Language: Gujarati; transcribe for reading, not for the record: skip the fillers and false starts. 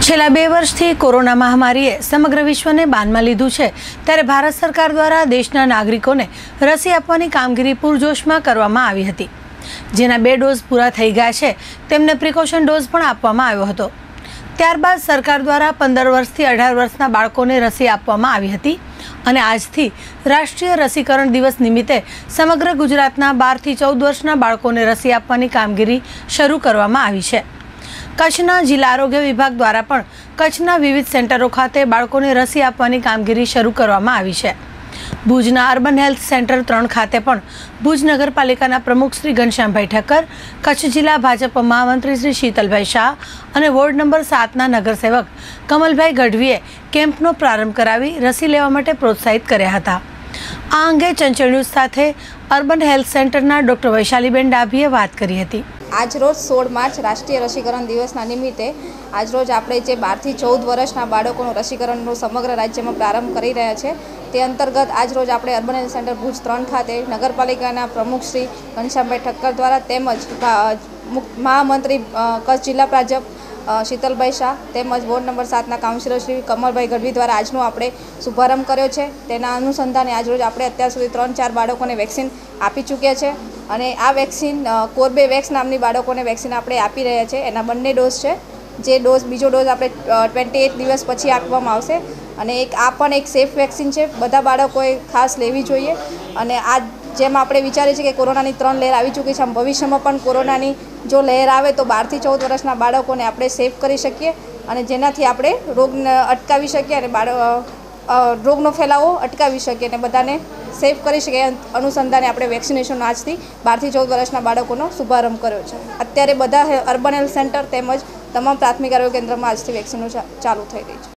છેલ્લા 2 વર્ષથી કોરોના મહામારીએ સમગ્ર વિશ્વને બાનમાં લીધું છે, ત્યારે ભારત સરકાર દ્વારા દેશના નાગરિકોને રસી આપવાની કામગીરી પૂરજોશમાં કરવામાં આવી હતી, જેના 2 ડોઝ પૂરા થઈ ગયા છે. તેમને પ્રિકોશન ડોઝ પણ આપવામાં આવ્યો હતો. ત્યારબાદ સરકાર દ્વારા 15 વર્ષથી 18 વર્ષના બાળકોને રસી આપવામાં આવી હતી અને આજથી રાષ્ટ્રીય રસીકરણ દિવસ નિમિત્તે સમગ્ર ગુજરાતના 12 થી 14 વર્ષના બાળકોને રસી આપવાની કામગીરી શરૂ કરવામાં આવી છે. કચ્છના જિલ્લા આરોગ્ય વિભાગ દ્વારા પણ કચ્છના વિવિધ સેન્ટરો ખાતે બાળકોને રસી આપવાની કામગીરી શરૂ કરવામાં આવી છે. ભુજના અર્બન હેલ્થ સેન્ટર 3 ખાતે પણ ભુજ નગરપાલિકાના પ્રમુખ શ્રી ઘનશ્યામભાઈ ઠક્કર, કચ્છ જિલ્લા ભાજપ મહામંત્રી શ્રી શીતલભાઈ શાહ અને વોર્ડ નંબર 7ના નગરસેવક કમલભાઈ ગઢવીએ કેમ્પનો પ્રારંભ કરાવી રસી લેવા માટે પ્રોત્સાહિત કર્યા હતા. આ અંગે ચંચળ ન્યૂઝ સાથે અર્બન હેલ્થ સેન્ટરના ડૉક્ટર વૈશાલીબેન ડાભીએ વાત કરી હતી. આજરોજ 16 માર્ચ રાષ્ટ્રીય રસીકરણ દિવસના નિમિત્તે આજરોજ આપણે જે 12 થી 14 વર્ષના બાળકોનું રસીકરણનો સમગ્ર રાજ્યમાં પ્રારંભ કરી રહ્યા છે, તે અંતર્ગત આજરોજ આપણે અર્બન હેલ્થ સેન્ટર ભુજ 3 ખાતે નગરપાલિકાના પ્રમુખ શ્રી ઘનશ્યામભાઈ ઠક્કર દ્વારા તેમજ મહામંત્રી કચ્છ જિલ્લા ભાજપ શીતલભાઈ શાહ તેમજ વોર્ડ નંબર 7ના કાઉન્સિલર શ્રી કમલભાઈ ગઢવી દ્વારા આજનો આપણે શુભારંભ કર્યો છે. તેના અનુસંધાને આજરોજ આપણે અત્યાર સુધી 3-4 બાળકોને વેક્સિન આપી ચૂક્યા છે અને આ વેક્સિન કોર્બેવેક્સ નામની બાળકોને વેક્સિન આપણે આપી રહ્યા છે. એના બંને ડોઝ છે, જે બીજો ડોઝ આપણે 28 દિવસ પછી આપવામાં આવશે અને આ પણ એક સેફ વેક્સિન છે. બધા બાળકોએ ખાસ લેવી જોઈએ અને આ જેમ આપણે વિચારીએ છીએ કે કોરોનાની 3 લહેર આવી ચૂકી છે, આમ ભવિષ્યમાં પણ કોરોનાની જો લહેર આવે તો 12 થી 14 વર્ષના બાળકોને આપણે સેફ કરી શકીએ અને જેનાથી આપણે રોગને અટકાવી શકીએ અને રોગનો ફેલાવો અટકાવી શકીએ અને બધાને સેફ કરી શકીએ. અનુસંધાને આપણે વેક્સિનેશન આજથી 12 થી 14 વર્ષના બાળકોનો શુભારંભ કર્યો છે. અત્યારે બધા અર્બન હેલ્થ સેન્ટર તેમજ તમામ પ્રાથમિક આરોગ્ય કેન્દ્રમાં આજથી વેક્સિનો ચાલુ થઈ ગઈ છે.